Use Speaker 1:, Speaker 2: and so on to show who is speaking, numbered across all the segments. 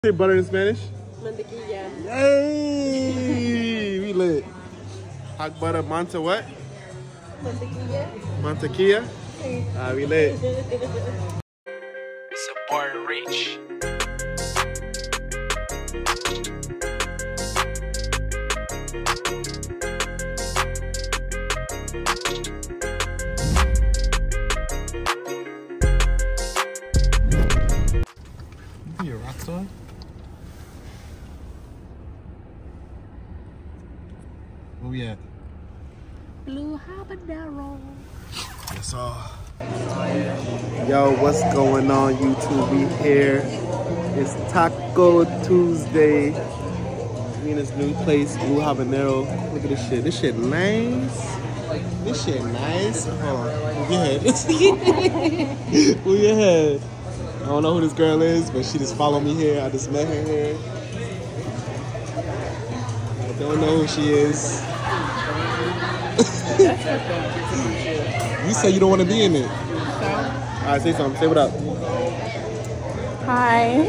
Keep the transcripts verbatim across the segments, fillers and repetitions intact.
Speaker 1: Say butter in Spanish?
Speaker 2: Mantequilla.
Speaker 1: Yay! We lit. Hot butter, manta what?
Speaker 2: Mantequilla.
Speaker 1: Mantequilla? Ah, we lit.
Speaker 3: Support reach.
Speaker 1: You a rock star? Where we at?
Speaker 2: Blue habanero.
Speaker 1: That's all. Yo, what's going on, YouTube? We here. It's Taco Tuesday. We in this new place, Blue Habanero. Look at this shit. This shit nice. This shit nice. Hold on. Move your head. Move your head. I don't know who this girl is, but she just followed me here. I just met her here. I don't know who she is. You say you don't want to be in it. So? Alright, say something. Say what up.
Speaker 2: Hi.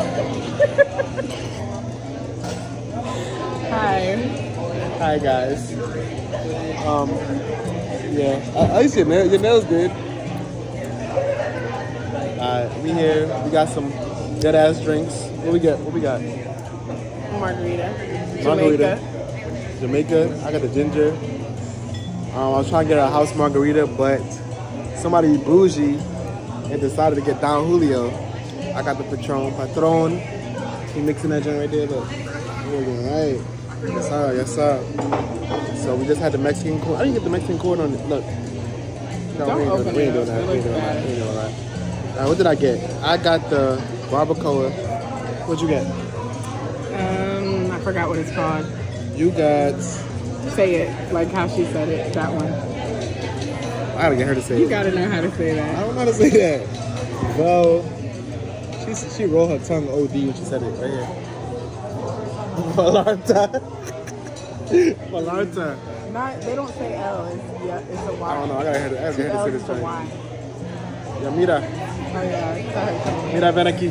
Speaker 2: Hi.
Speaker 1: Hi, guys. Um, yeah. I, I see your, nail, your nails good. Alright, we here. We got some dead ass drinks. What we got? What we got?
Speaker 2: Margarita.
Speaker 1: Margarita. Jamaica. I got the ginger. Um, I was trying to get a house margarita, but somebody bougie and decided to get Don Julio. I got the Patron. Patron. He mixing that joint right there. Look. Right. Yes, sir. Yes, sir. So we just had the Mexican corn. I didn't get the Mexican corn on it. Look. No,
Speaker 2: Don't
Speaker 1: we ain't
Speaker 2: open
Speaker 1: doing, we ain't doing
Speaker 2: it
Speaker 1: that.
Speaker 2: up.
Speaker 1: We ain't doing that. We ain't doing that. Uh, what did I get? I got the barbacoa. What'd you get?
Speaker 2: Um, I forgot what it's called.
Speaker 1: You got...
Speaker 2: Say it like how she said it. That one.
Speaker 1: I gotta get her to say
Speaker 2: You
Speaker 1: it.
Speaker 2: gotta know how to say
Speaker 1: I
Speaker 2: that.
Speaker 1: don't know how to say that. Well, she she rolled her tongue O D when she said it right here. Vallarta. Vallarta.
Speaker 2: Not. They don't say L. It's yeah. It's a Y.
Speaker 1: I don't know. I gotta hear, I gotta hear her to say this
Speaker 2: It's a
Speaker 1: thing.
Speaker 2: Y.
Speaker 1: Yeah, mira.
Speaker 2: Oh yeah. Sorry.
Speaker 1: Mira, ven aquí.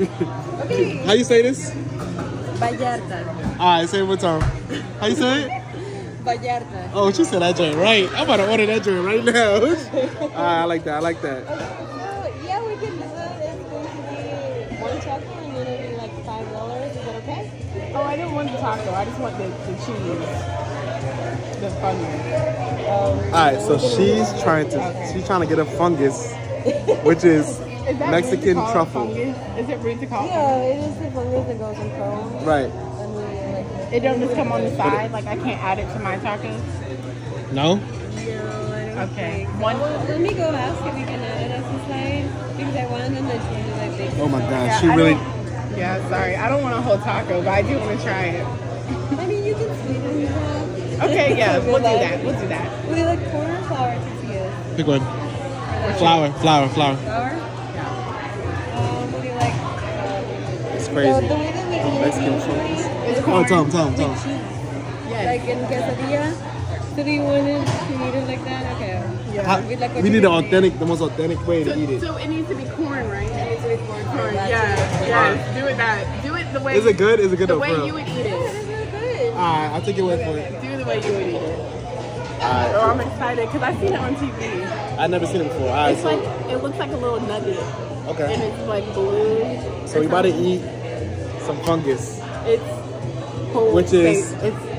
Speaker 1: How you say this?
Speaker 2: Vallarta.
Speaker 1: Alright, say it one time. How you say it?
Speaker 2: Vallarta.
Speaker 1: Oh, she said that joint right. I'm about to order that joint right now. Alright, I like that. I like that.
Speaker 4: So, yeah, we can do it. It's going to be one taco and then it'll be like five dollars. Is that okay?
Speaker 2: Oh, I didn't want the taco. I just want the, the cheese. The fungus.
Speaker 1: Alright, so she's trying to she's trying to get a fungus, which is,
Speaker 2: Is that
Speaker 1: Mexican
Speaker 2: rude to call
Speaker 1: truffle.
Speaker 2: Fungus? Is it rude to call
Speaker 4: Yeah, it is the fungus that goes in cones.
Speaker 1: right.
Speaker 4: And then, like,
Speaker 2: fungus? It don't just come on the side? Like I can't add it to my tacos?
Speaker 1: No?
Speaker 4: no, I don't
Speaker 2: Okay.
Speaker 4: think.
Speaker 2: One.
Speaker 4: Well, let me go ask if we can add it as a side because I want them to do like big.
Speaker 1: Oh my god,
Speaker 2: Yeah,
Speaker 1: she
Speaker 2: I
Speaker 1: really
Speaker 2: don't- Yeah, sorry. I don't want a whole taco, but I do want to try it.
Speaker 4: I mean, you can sweeten it up.
Speaker 2: Okay, yeah,
Speaker 4: If you
Speaker 2: we'll do
Speaker 4: like.
Speaker 2: that. We'll do that.
Speaker 4: We like corn or flour tortillas.
Speaker 1: pick one. Flour, flour, flour.
Speaker 4: Flour?
Speaker 2: Yeah.
Speaker 4: Um, what do you like?
Speaker 1: It's
Speaker 4: So
Speaker 1: crazy.
Speaker 4: the way that we eat
Speaker 1: Mexican
Speaker 4: it
Speaker 1: fungus.
Speaker 2: It's
Speaker 1: Oh,
Speaker 2: corn.
Speaker 1: Tom, Tom, Tom.
Speaker 2: Yes.
Speaker 4: like in quesadilla. So do you want it to eat it like that? Okay.
Speaker 2: Yeah.
Speaker 1: How-
Speaker 4: With like what
Speaker 1: we
Speaker 4: you
Speaker 1: need the
Speaker 4: can
Speaker 1: authentic, the most authentic way to
Speaker 2: So,
Speaker 1: eat it.
Speaker 2: so it needs to be corn, right?
Speaker 4: It needs to be corn.
Speaker 2: Corn.
Speaker 4: That's
Speaker 2: Yeah.
Speaker 4: it.
Speaker 2: Yes. Do it that. Do it the way.
Speaker 1: Is it good? Is it good
Speaker 2: The
Speaker 1: though,
Speaker 2: way
Speaker 1: for
Speaker 2: you
Speaker 1: real?
Speaker 2: would eat
Speaker 4: Yeah,
Speaker 2: it.
Speaker 4: it is really good.
Speaker 1: Alright, I'll take your word for it.
Speaker 2: Do the way you would eat it.
Speaker 1: Alright.
Speaker 2: Oh, I'm excited because I've seen it on T V.
Speaker 1: I've never seen it before. Alright,
Speaker 2: It's
Speaker 1: so
Speaker 2: like it looks like a little nugget, and
Speaker 1: okay.
Speaker 2: it's like blue.
Speaker 1: So we about to eat some fungus.
Speaker 2: It's whole
Speaker 1: Which is-
Speaker 2: face. It's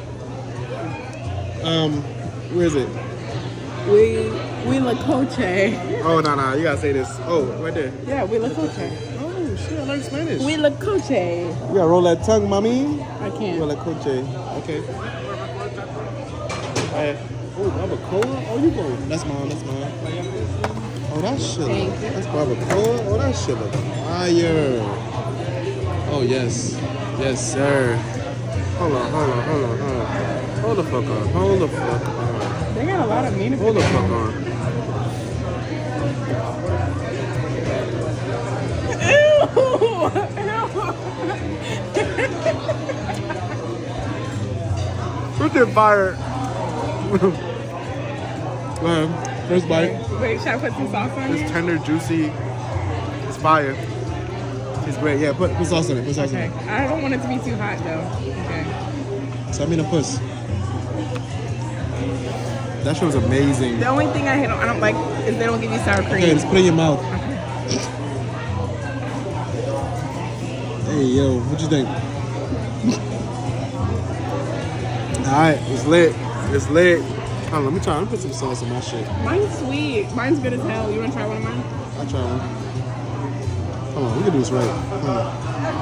Speaker 1: Um, where is it?
Speaker 2: we we la coche.
Speaker 1: Oh no no, you gotta say this. Oh, right there.
Speaker 2: Yeah, we la coche.
Speaker 1: Oh shit, I learned Spanish.
Speaker 2: We la coche.
Speaker 1: You gotta roll that tongue, mommy.
Speaker 2: I can't.
Speaker 1: Roll that coche. Okay. Alright. Oh, barbacoa? Oh, you go. That's mine, that's mine. Oh, that shit.
Speaker 2: Thank you.
Speaker 1: That's barbacoa? Oh, that shit look fire. Oh, yes. Yes, sir. Hold on, hold on, hold on, hold on. Hold the fuck on. Hold the fuck on.
Speaker 2: They got a lot of meat.
Speaker 1: Hold the fuck on. Freaking fire. Go ahead. First bite.
Speaker 2: Wait, should I put some sauce on
Speaker 1: It's
Speaker 2: it?
Speaker 1: tender, juicy. It's fire. It's great. Yeah, put, put sauce in it. Put sauce
Speaker 2: Okay.
Speaker 1: in it.
Speaker 2: I don't want it to be too hot though. Okay.
Speaker 1: So I mean a puss. That shit was amazing.
Speaker 2: The only thing I don't, I don't like is they don't give you sour cream.
Speaker 1: Okay, just put it in your mouth. Hey, yo, what you think? Alright, it's lit. It's lit. Hold on, let me try. Let me put some sauce on my shit.
Speaker 2: Mine's sweet. Mine's good as hell. You want to try one of mine?
Speaker 1: I'll try one. Hold on, we can do this right. Hold on.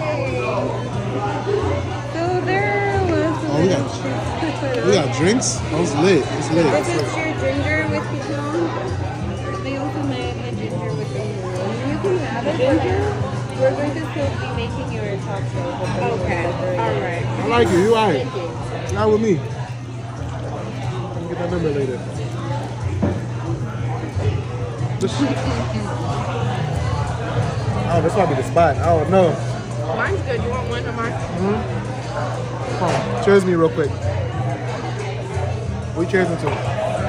Speaker 4: So there was.
Speaker 1: Oh, we got, we got drinks? Oh, it's lit. It's lit.
Speaker 4: This is your ginger with pecan. They also made a ginger with ginger. You can have it. Ginger? We're going to still be making your tacos.
Speaker 2: Okay. All right.
Speaker 1: I like it. You alright?
Speaker 4: Thank you.
Speaker 1: Not with me. Let me get that number later. This oh, this might be the spot. I don't know.
Speaker 2: Mine's good. You want one of mine?
Speaker 1: Mm-hmm. Come on. Cheers me real quick. What you cheers into?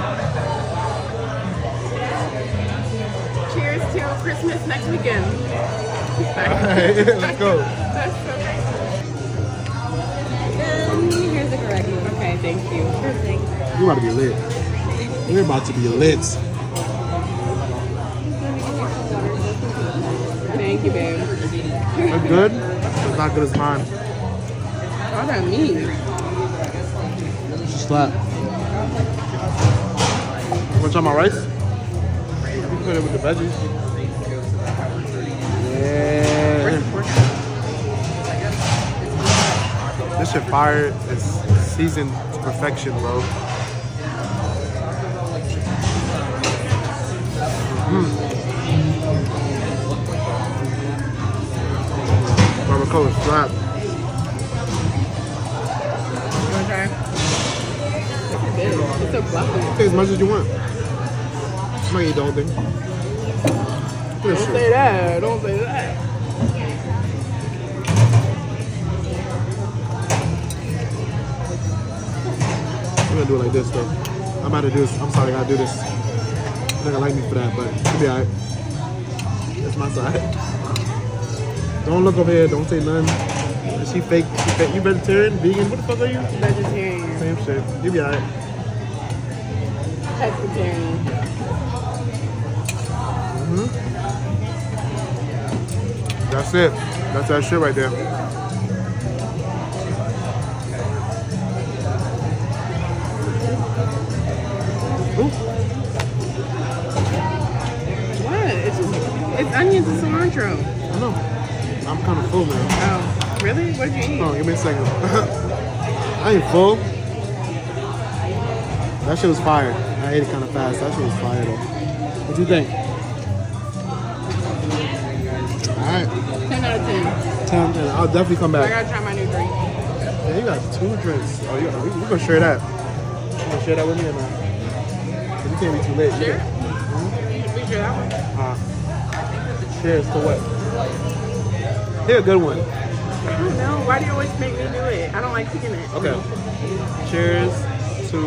Speaker 2: Cheers to Christmas next weekend.
Speaker 1: Alright, let's go.
Speaker 4: Um, here's the correct one.
Speaker 2: Okay, thank you.
Speaker 4: Perfect.
Speaker 1: You about to be lit. We're about to be lit.
Speaker 2: Thank you, babe.
Speaker 1: That's good. It's not good as mine.
Speaker 2: All that meat.
Speaker 1: It's just flat. Want to try my rice? You put it with the veggies. Yeah. This shit fire. It's seasoned to perfection, bro. Mm. Barbacoa slap.
Speaker 2: Okay. It's so fluffy.
Speaker 1: Take as much as you want. I'm not eat the whole thing.
Speaker 2: Don't say that. Don't say that.
Speaker 1: I'm gonna do it like this though. I'm about to do this. I'm sorry, I gotta do this. I think I like me for that, but it'll be alright. That's my side. Don't look over here. Don't say nothing. Is she fake? She fake? You vegetarian? Vegan? What the fuck are you?
Speaker 2: Vegetarian.
Speaker 1: Same shit. You'll be alright.
Speaker 2: Pescatarian.
Speaker 1: Mm-hmm. That's it. That's that shit right there. Ooh.
Speaker 2: What? It's just, it's onions and cilantro.
Speaker 1: I know. I'm kind of full now.
Speaker 2: Oh, really? What did you eat?
Speaker 1: Hold on, give me a second. I ain't full. That shit was fire. I ate it kind of fast. That shit was fire though. What do you think? Alright.
Speaker 2: ten out of ten.
Speaker 1: ten, ten. I'll definitely come
Speaker 2: I
Speaker 1: back.
Speaker 2: gotta try my new drink.
Speaker 1: Yeah, you got two drinks. Oh, you, you, you gonna share that? You gonna share that with me or not? You can't be too late.
Speaker 2: Sure?
Speaker 1: Hmm?
Speaker 2: We share that one?
Speaker 1: Uh, cheers to what? Here's a good one.
Speaker 2: I don't know. Why do you always make me do it? I don't like picking it.
Speaker 1: Okay. Cheers to...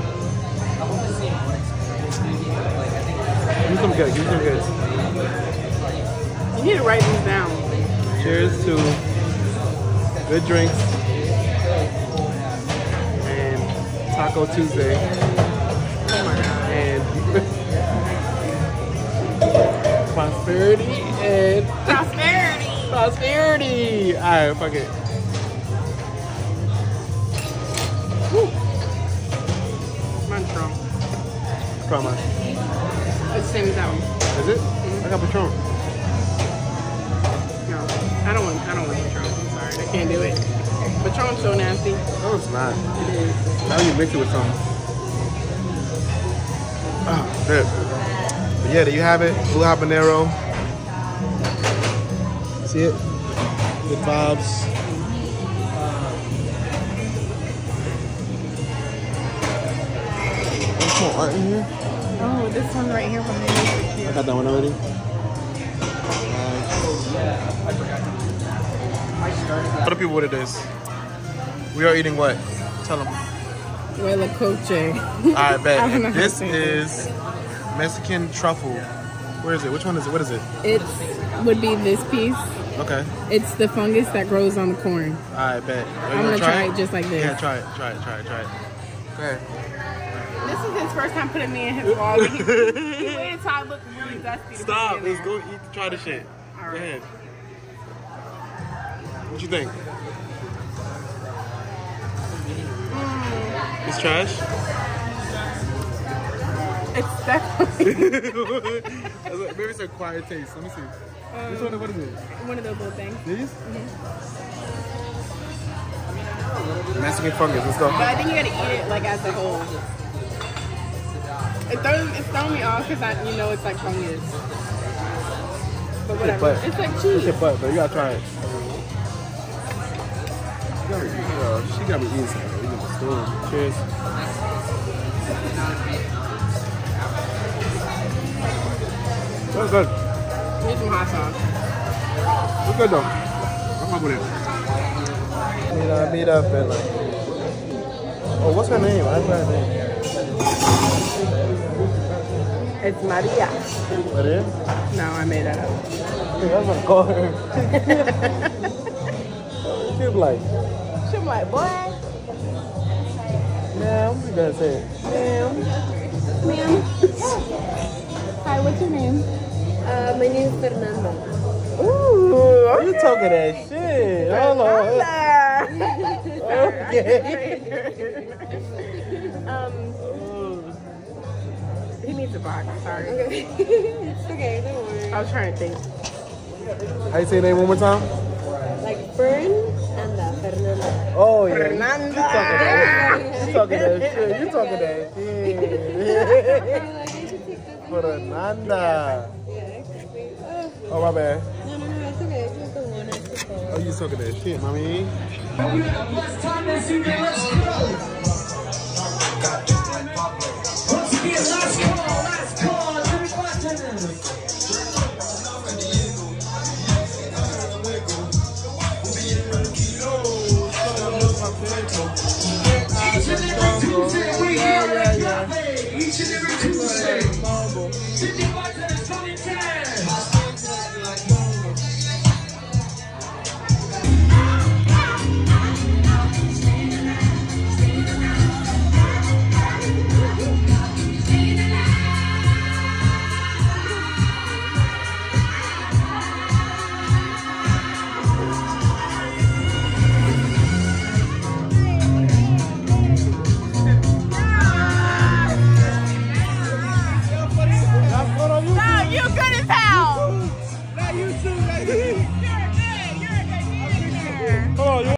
Speaker 1: Give me some good. Give me some good.
Speaker 2: You need to write these down.
Speaker 1: Cheers to good drinks and Taco Tuesday.
Speaker 2: Oh my god.
Speaker 1: And prosperity and
Speaker 2: Prosperity.
Speaker 1: prosperity. Alright, fuck it. Woo.
Speaker 2: Mine's strong.
Speaker 1: Try mine.
Speaker 2: It's the same as that one.
Speaker 1: Is it? I got Patron.
Speaker 2: No, I don't want. I don't want Patron. I'm sorry, I can't do it. Patron's so nasty.
Speaker 1: No, it's not.
Speaker 2: It is.
Speaker 1: How do you mix it with something? Oh, shit. But yeah, there you have it. Blue habanero. See it? Good vibes. There's more art in here.
Speaker 2: Oh, this one right here from the
Speaker 1: I got that one already. Nice. Tell the people what it is. We are eating what? Tell them.
Speaker 2: Huele coche.
Speaker 1: I bet.
Speaker 2: I don't know how to
Speaker 1: This
Speaker 2: say
Speaker 1: is Mexican truffle. Where is it? Which one is it? What is it?
Speaker 2: It would be this piece.
Speaker 1: Okay.
Speaker 2: It's the fungus that grows on the corn.
Speaker 1: I bet.
Speaker 2: I'm gonna try, try it just like this.
Speaker 1: Yeah, try it, try it, try it, try it. Go ahead.
Speaker 2: This is his first time putting me in his vlog. He, he waited until I looked really dusty.
Speaker 1: Stop. Let's go eat. Try the shit.
Speaker 2: All right.
Speaker 1: Go ahead. What you think?
Speaker 2: Mm.
Speaker 1: It's trash?
Speaker 2: It's definitely.
Speaker 1: Maybe it's a quiet taste. Let me see.
Speaker 2: Um,
Speaker 1: Which one? What is it?
Speaker 2: One of those little things.
Speaker 1: These?
Speaker 2: Mm-hmm.
Speaker 1: Mexican fungus. Let's go.
Speaker 2: But I think you gotta eat it like as a whole. It throws, it's throwing me off because I, you know, it's like fungus. But whatever.
Speaker 1: Butt.
Speaker 2: It's like
Speaker 1: It's
Speaker 2: cheese.
Speaker 1: your butt, but you gotta try it. She got me eating. Uh, she got me eating something. We get the stool. Cheers. That's good.
Speaker 2: Here's some hot sauce.
Speaker 1: It's good though. I'm fuck with it. Meet up, meet up and like. Oh, what's her name? I forgot her name.
Speaker 2: It's Maria.
Speaker 1: What is?
Speaker 2: No, I made that up.
Speaker 1: Hey, that's what I call her. She's like,
Speaker 2: She's like, boy.
Speaker 1: ma'am, you gotta say it.
Speaker 2: Ma'am. Ma'am. Hi, what's your name?
Speaker 4: Uh, my name is Fernanda.
Speaker 1: Ooh, are you talking that shit? Hold on. Okay.
Speaker 2: um, he needs a box. Sorry.
Speaker 4: Okay. It's okay, don't worry.
Speaker 2: I was trying to think.
Speaker 1: How you say your name one more time?
Speaker 4: Like Fern and uh, Fernanda.
Speaker 1: Oh yeah.
Speaker 2: Fernanda.
Speaker 1: You talking that shit. You talking that shit. You talking that shit. Fernanda.
Speaker 4: Yeah, exactly. Oh,
Speaker 1: Oh my bad.
Speaker 4: no, no, no, it's okay. It's just the one. It's just the
Speaker 1: Oh, you talking that shit, mommy.
Speaker 3: Let's time this evening, let's go!